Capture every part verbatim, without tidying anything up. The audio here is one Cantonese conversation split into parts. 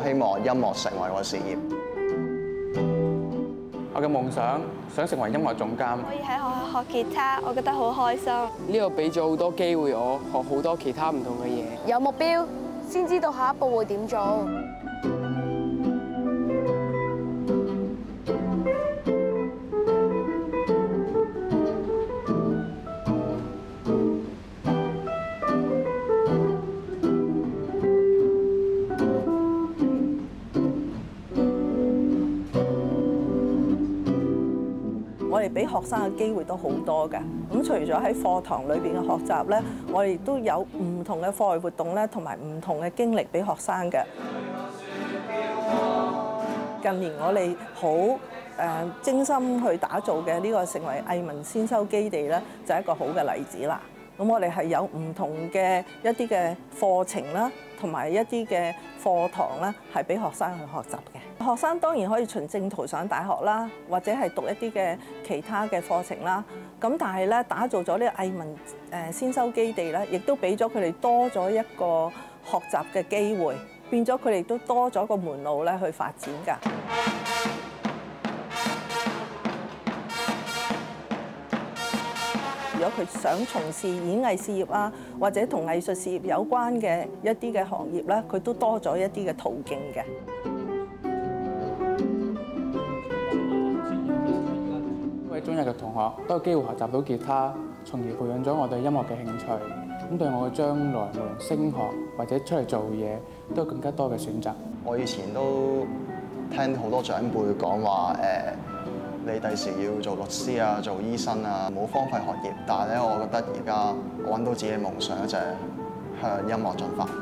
希望音樂成為我事業。 我嘅夢想想成為音樂總監， 可以喺學校學吉他，我覺得好開心。 呢度俾咗好多機會我學好多其他唔同嘅嘢。 有目標先知道下一步會點做。 我哋俾學生嘅機會都好多㗎。咁除咗喺課堂裏邊嘅學習咧，我哋亦都有唔同嘅課外活動咧，同埋唔同嘅經歷俾學生嘅。近年我哋好誒精心去打造嘅呢個成為藝文先修基地咧，就係一個好嘅例子啦。咁我哋係有唔同嘅一啲嘅課程啦，同埋一啲嘅課堂啦，係俾學生去學習嘅。學生當然可以循正途上大學啦，或者係讀一啲嘅其他嘅課程啦。咁但係咧，打造咗呢個藝文誒先修基地咧，亦都俾咗佢哋多咗一個學習嘅機會，變咗佢哋都多咗個門路咧去發展㗎。如果佢想從事演藝事業啊，或者同藝術事業有關嘅一啲嘅行業咧，佢都多咗一啲嘅途徑嘅。 呢位中一嘅同學都有機會學習到吉他，從而培養咗我對音樂嘅興趣。咁對我嘅將來，無論升學或者出嚟做嘢，都有更加多嘅選擇。 我以前都聽好多長輩講話誒。你第時要做律師啊，做醫生啊，冇荒廢學業。但係咧，我覺得而家我揾到自己嘅夢想，就係向音樂進發。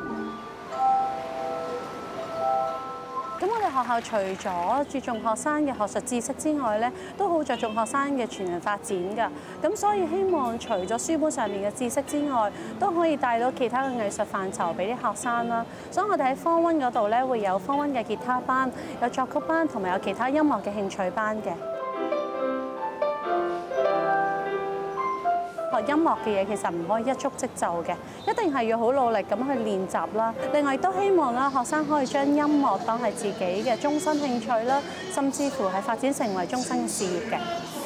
咁我哋學校除咗注重學生嘅學術知識之外咧，都好着重學生嘅全人發展㗎。咁所以希望除咗書本上面嘅知識之外，都可以帶到其他嘅藝術範疇俾啲學生啦。所以我哋喺科溫嗰度咧，會有科溫嘅吉他班、有作曲班同埋有其他音樂嘅興趣班嘅。學音樂嘅嘢其實唔可以一觸即就嘅，一定係要好努力咁去練習啦。另外亦都希望啦，學生可以將音樂當係自己嘅終身興趣啦，甚至乎係發展成為終身嘅事業嘅。